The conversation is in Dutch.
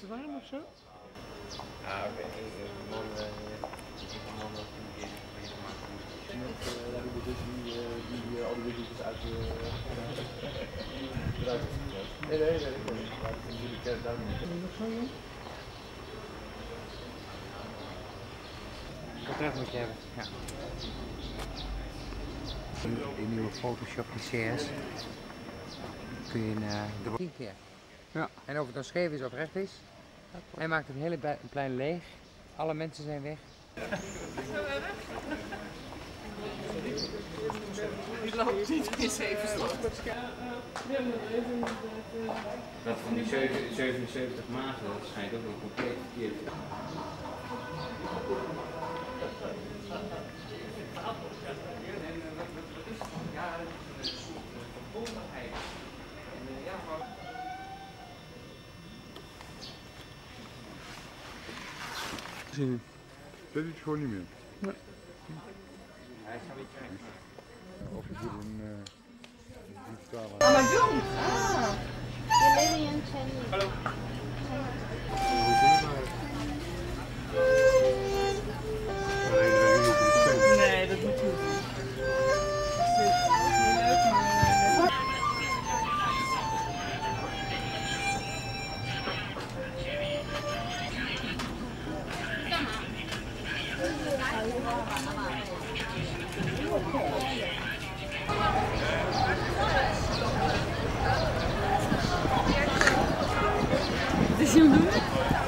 ruim of zo? Ah, oké. Een man dat een keer meegemaakt heeft. Daar hebben we dus die al die winkeltjes uit de eruit heeft gezet. Nee, maar dat is natuurlijk daarom niet. Nog zo jong? Portret moet je hebben. Ja. Die nieuwe Photoshop PCS kun je de 10 keer. Ja. En of het dan scheef is of recht is, hij maakt het hele plein leeg. Alle mensen zijn weg. Die loopt niet in 7 slag. Dat van die 77 maanden, dat schijnt ook wel compleet verkeerd. Dat doet gewoon niet meer. Nee. Hij is een beetje weg. Of je doet een digitale. Mama Jong! Lillian Cheney. Hallo. Nee, dat moet niet. Wat is je doen?